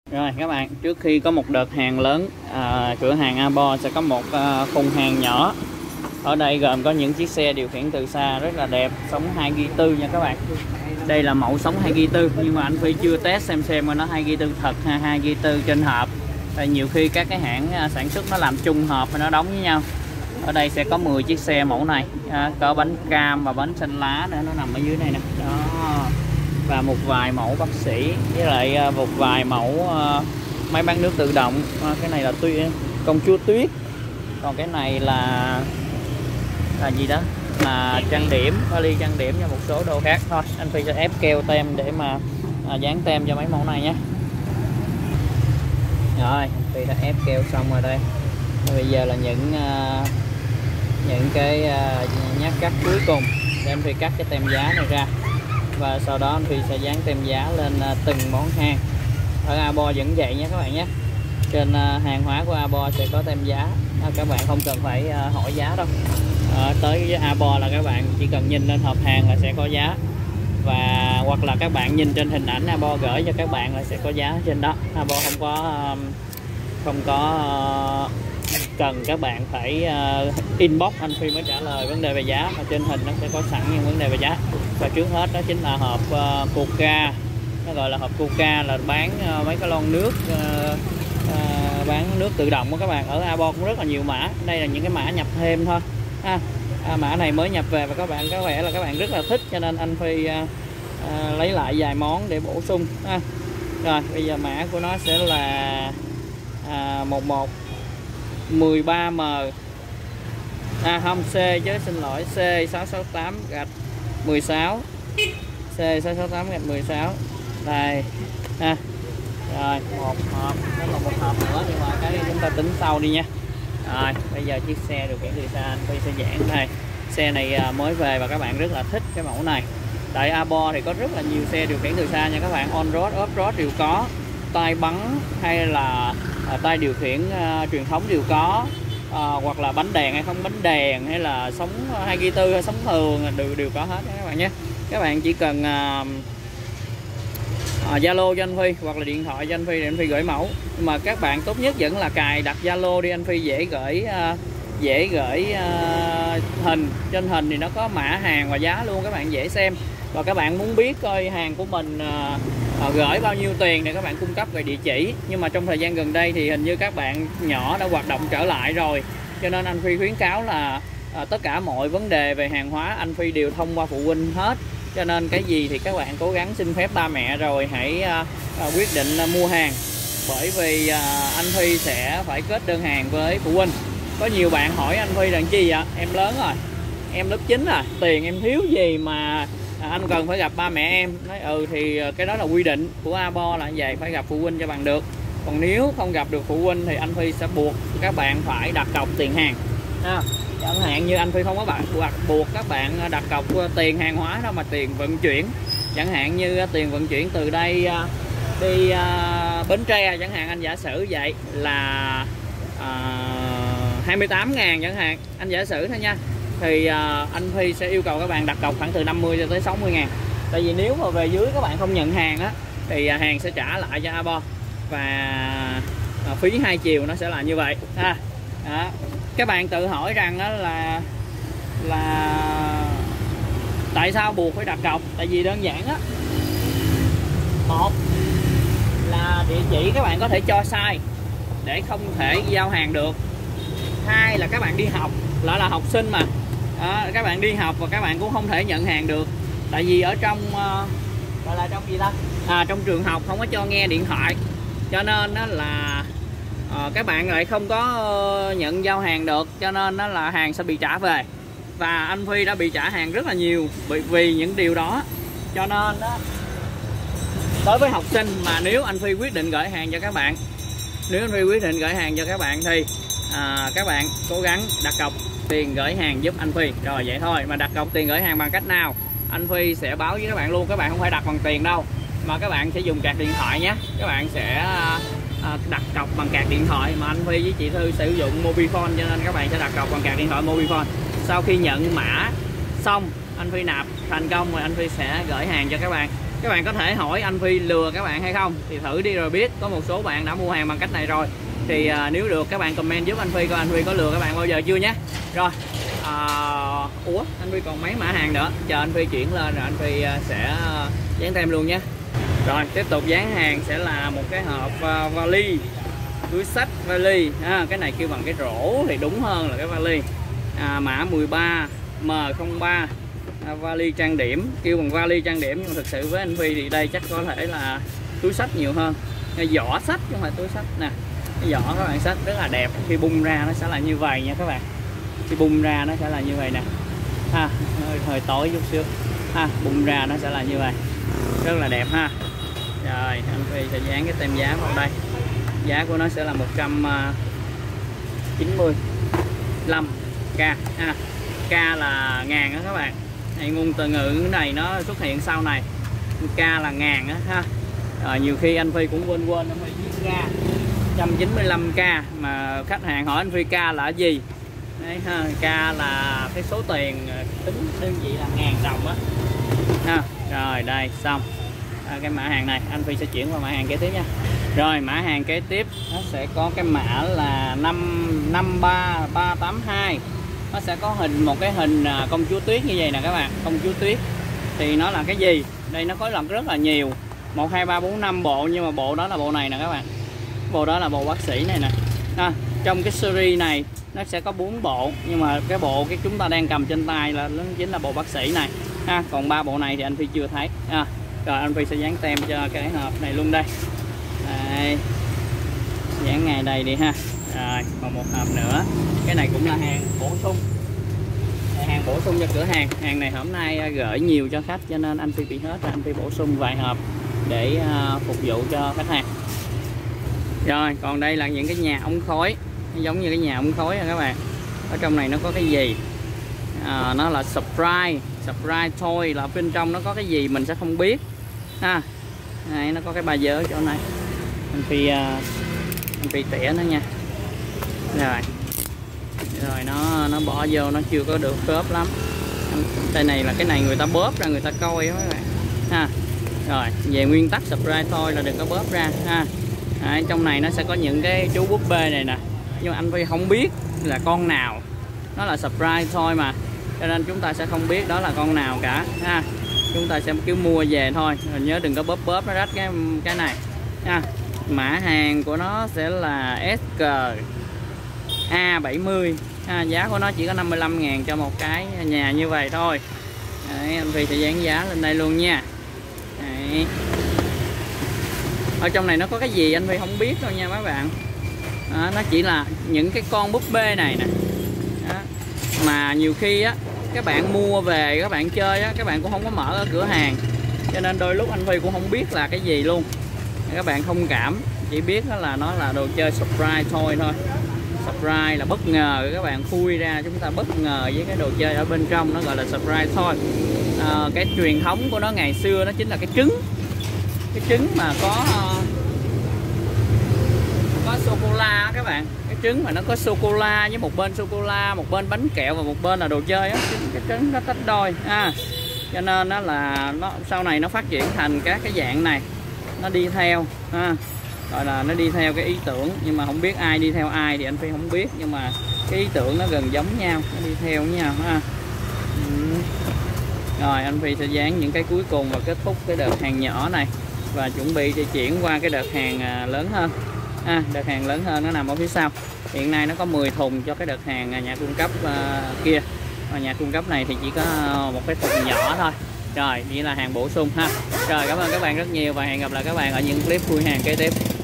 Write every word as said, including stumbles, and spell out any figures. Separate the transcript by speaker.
Speaker 1: Rồi các bạn, trước khi có một đợt hàng lớn, à, cửa hàng Abo sẽ có một à, khung hàng nhỏ. Ở đây gồm có những chiếc xe điều khiển từ xa rất là đẹp, sống hai gi tư nha các bạn. Đây là mẫu sống hai gi tư, nhưng mà anh Phi chưa test xem xem mà nó hai gi tư thật hay hai gi tư trên hộp. Tại nhiều khi các cái hãng sản xuất nó làm chung hộp và nó đóng với nhau. Ở đây sẽ có mười chiếc xe mẫu này, à, có bánh cam và bánh xanh lá nữa, nó nằm ở dưới này nè. Đó. Và một vài mẫu bác sĩ, với lại một vài mẫu uh, máy bán nước tự động. À, cái này là tuy công chúa tuyết, còn cái này là là gì đó, là trang điểm, vali trang điểm và một số đồ khác. Thôi anh Phi sẽ ép keo tem để mà à, dán tem cho mấy mẫu này nhé. Rồi anh Phi đã ép keo xong rồi đây. Bây giờ là những uh, những cái uh, nhát cắt cuối cùng để anh Phi cắt cái tem giá này ra, và sau đó anh Phi sẽ dán tem giá lên uh, từng món hàng. Ở Abo vẫn vậy nhé các bạn nhé. Trên uh, hàng hóa của Abo sẽ có tem giá, uh, các bạn không cần phải uh, hỏi giá đâu. Uh, tới với Abo là các bạn chỉ cần nhìn lên hộp hàng là sẽ có giá, và hoặc là các bạn nhìn trên hình ảnh Abo gửi cho các bạn là sẽ có giá trên đó. Abo không có uh, không có uh, cần các bạn phải uh, inbox anh Phi mới trả lời vấn đề về giá, mà trên hình nó sẽ có sẵn những vấn đề về giá. Và trước hết đó chính là hộp uh, Coca, nó gọi là hộp Coca, là bán uh, mấy cái lon nước uh, uh, bán nước tự động của các bạn. Ở Abo cũng rất là nhiều mã, đây là những cái mã nhập thêm thôi ha. À, mã này mới nhập về và các bạn có vẻ là các bạn rất là thích, cho nên anh Phi uh, uh, lấy lại vài món để bổ sung ha. Rồi bây giờ mã của nó sẽ là uh, một một mười ba M, à không, C chứ, xin lỗi, C sáu sáu tám gạch mười sáu, C sáu sáu tám gạch mười sáu đây ha. Rồi một hộp, đó là một hộp nữa, nhưng mà cái chúng ta tính sau đi nha. Rồi bây giờ chiếc xe điều khiển từ xa anh Phi sẽ giảng đây. Xe này mới về và các bạn rất là thích cái mẫu này. Tại Abo thì có rất là nhiều xe điều khiển từ xa nha các bạn, on-road, off-road đều có, tay bắn hay là à, tay điều khiển uh, truyền thống đều có, à, hoặc là bánh đèn hay không bánh đèn, hay là sống hai gi tư hay sống thường đều đều có hết các bạn nhé. Các bạn chỉ cần Zalo uh, cho anh Phi hoặc là điện thoại cho anh Phi để anh Phi gửi mẫu. Nhưng mà các bạn tốt nhất vẫn là cài đặt Zalo đi, anh Phi dễ gửi uh, dễ gửi uh, hình. Trên hình thì nó có mã hàng và giá luôn, các bạn dễ xem. Và các bạn muốn biết coi hàng của mình uh, uh, gửi bao nhiêu tiền thì các bạn cung cấp về địa chỉ. Nhưng mà trong thời gian gần đây thì hình như các bạn nhỏ đã hoạt động trở lại rồi, cho nên anh Phi khuyến cáo là uh, tất cả mọi vấn đề về hàng hóa anh Phi đều thông qua phụ huynh hết. Cho nên cái gì thì các bạn cố gắng xin phép ba mẹ rồi hãy uh, uh, quyết định uh, mua hàng. Bởi vì uh, anh Phi sẽ phải kết đơn hàng với phụ huynh. Có nhiều bạn hỏi anh Phi rằng chi vậy? Em lớn rồi, em lớp chín rồi, tiền em thiếu gì mà anh cần phải gặp ba mẹ em? Nói ừ thì cái đó là quy định của Abo là vậy, phải gặp phụ huynh cho bằng được. Còn nếu không gặp được phụ huynh thì anh Phi sẽ buộc các bạn phải đặt cọc tiền hàng. À, chẳng hạn như anh Phi không có bạn buộc các bạn đặt cọc tiền hàng hóa đâu, mà tiền vận chuyển. Chẳng hạn như tiền vận chuyển từ đây đi Bến Tre chẳng hạn, anh giả sử vậy là à, hai mươi tám ngàn chẳng hạn, anh giả sử thôi nha. Thì uh, anh Phi sẽ yêu cầu các bạn đặt cọc khoảng từ năm mươi cho tới sáu mươi ngàn. Tại vì nếu mà về dưới các bạn không nhận hàng á thì uh, hàng sẽ trả lại cho Abo, và uh, phí hai chiều nó sẽ là như vậy ha. Đó. Các bạn tự hỏi rằng đó là là tại sao buộc phải đặt cọc? Tại vì đơn giản á, một là địa chỉ các bạn có thể cho sai để không thể giao hàng được. Hai là các bạn đi học, lại là học sinh mà, đó, các bạn đi học và các bạn cũng không thể nhận hàng được. Tại vì ở trong uh, gọi là trong gì ta, à, trong trường học không có cho nghe điện thoại, cho nên đó là uh, các bạn lại không có uh, nhận giao hàng được, cho nên đó là hàng sẽ bị trả về. Và anh Phi đã bị trả hàng rất là nhiều bởi vì những điều đó. Cho nên đó, đối với học sinh mà nếu anh Phi quyết định gửi hàng cho các bạn, nếu anh Phi quyết định gửi hàng cho các bạn thì à, các bạn cố gắng đặt cọc tiền gửi hàng giúp anh Phi. Rồi vậy thôi. Mà đặt cọc tiền gửi hàng bằng cách nào anh Phi sẽ báo với các bạn luôn. Các bạn không phải đặt bằng tiền đâu, mà các bạn sẽ dùng card điện thoại nhé. Các bạn sẽ à, đặt cọc bằng card điện thoại, mà anh Phi với chị Thư sử dụng Mobifone, cho nên các bạn sẽ đặt cọc bằng card điện thoại Mobifone. Sau khi nhận mã xong, anh Phi nạp thành công rồi anh Phi sẽ gửi hàng cho các bạn. Các bạn có thể hỏi anh Phi lừa các bạn hay không thì thử đi rồi biết. Có một số bạn đã mua hàng bằng cách này rồi thì à, nếu được các bạn comment giúp anh Phi coi anh Phi có lừa các bạn bao giờ chưa nhé. Rồi à, ủa anh Phi còn mấy mã hàng nữa, chờ anh Phi chuyển lên rồi anh Phi sẽ dán tem luôn nhé. Rồi tiếp tục dán hàng sẽ là một cái hộp uh, vali, túi xách vali à, cái này kêu bằng cái rổ thì đúng hơn là cái vali à, mã mười ba M không ba à, vali trang điểm, kêu bằng vali trang điểm nhưng mà thực sự với anh Phi thì đây chắc có thể là túi xách nhiều hơn, giỏ xách chứ không phải túi xách nè. Cái giỏ các bạn xách rất là đẹp, khi bung ra nó sẽ là như vậy nha các bạn, khi bung ra nó sẽ là như vậy nè ha, hơi, hơi tối chút xíu ha, bung ra nó sẽ là như vậy, rất là đẹp ha. Rồi anh Phi sẽ dán cái tem giá vào đây, giá của nó sẽ là một trăm chín mươi lăm k ha, k là ngàn đó các bạn. Này ngôn từ ngữ này nó xuất hiện sau này, k là ngàn đó ha. Rồi nhiều khi anh Phi cũng quên quên anh Phi viết ra một trăm chín mươi lăm k mà khách hàng hỏi anh Phi k là cái gì đấy ha, k là cái số tiền tính đơn vị là ngàn đồng á ha. Rồi đây xong à, cái mã hàng này anh Phi sẽ chuyển qua mã hàng kế tiếp nha. Rồi mã hàng kế tiếp nó sẽ có cái mã là năm năm ba ba tám hai, nó sẽ có hình một cái hình công chúa tuyết như vậy nè các bạn. Công chúa tuyết thì nó là cái gì, đây nó có lần rất là nhiều, một hai ba bốn năm bộ, nhưng mà bộ đó là bộ này nè các bạn, bộ đó là bộ bác sĩ này nè à, trong cái series này nó sẽ có bốn bộ, nhưng mà cái bộ cái chúng ta đang cầm trên tay là nó chính là bộ bác sĩ này ha. Còn ba bộ này thì anh Phi chưa thấy à. Rồi anh Phi sẽ dán tem cho cái hộp này luôn đây. Đây, dán ngay đây đi ha. Rồi còn một hộp nữa, cái này cũng là hàng bổ sung, hàng bổ sung cho cửa hàng. Hàng này hôm nay gửi nhiều cho khách cho nên anh Phi bị hết, anh Phi bổ sung vài hộp để uh, phục vụ cho khách hàng. Rồi còn đây là những cái nhà ống khói, giống như cái nhà ống khói nha các bạn. Ở trong này nó có cái gì à, nó là surprise surprise thôi, là bên trong nó có cái gì mình sẽ không biết ha. Đây, nó có cái ba dớ ở chỗ này, anh Phi uh, anh Phi tỉa nó nha. Rồi rồi nó nó bỏ vô nó chưa có được khớp lắm. Đây này là cái này người ta bóp ra người ta coi đó các bạn ha. Rồi về nguyên tắc surprise thôi là đừng có bóp ra ha. Đấy, trong này nó sẽ có những cái chú búp bê này nè, nhưng mà anh Phi không biết là con nào, nó là surprise thôi mà, cho nên chúng ta sẽ không biết đó là con nào cả ha. Chúng ta sẽ cứ mua về thôi, rồi nhớ đừng có bóp bóp nó rách cái cái này ha. Mã hàng của nó sẽ là ét ca A bảy mươi ha, giá của nó chỉ có năm mươi lăm ngàn cho một cái nhà như vậy thôi. Đấy, anh Phi sẽ dán giá lên đây luôn nha. Đấy. Ở trong này nó có cái gì anh Phi không biết đâu nha mấy bạn. Đó, nó chỉ là những cái con búp bê này nè. Đó. Mà nhiều khi á các bạn mua về các bạn chơi á, các bạn cũng không có mở ở cửa hàng, cho nên đôi lúc anh Phi cũng không biết là cái gì luôn. Các bạn thông cảm, chỉ biết là nó là đồ chơi surprise thôi thôi. Surprise là bất ngờ, các bạn khui ra chúng ta bất ngờ với cái đồ chơi ở bên trong, nó gọi là surprise thôi. À, cái truyền thống của nó ngày xưa nó chính là cái trứng, cái trứng mà có có sô cô la các bạn, cái trứng mà nó có sô cô la với một bên sô cô la, một bên bánh kẹo và một bên là đồ chơi á, cái trứng nó tách đôi à. Cho nên nó là nó sau này nó phát triển thành các cái dạng này, nó đi theo ha. Gọi là nó đi theo cái ý tưởng, nhưng mà không biết ai đi theo ai thì anh Phi không biết, nhưng mà cái ý tưởng nó gần giống nhau, nó đi theo với nhau ha. Ừ. Rồi anh Phi sẽ dán những cái cuối cùng và kết thúc cái đợt hàng nhỏ này và chuẩn bị để chuyển qua cái đợt hàng lớn hơn à, đợt hàng lớn hơn nó nằm ở phía sau. Hiện nay nó có mười thùng cho cái đợt hàng nhà cung cấp uh, kia, và nhà cung cấp này thì chỉ có một cái thùng nhỏ thôi. Rồi chỉ là hàng bổ sung ha. Rồi cảm ơn các bạn rất nhiều và hẹn gặp lại các bạn ở những clip khui hàng kế tiếp.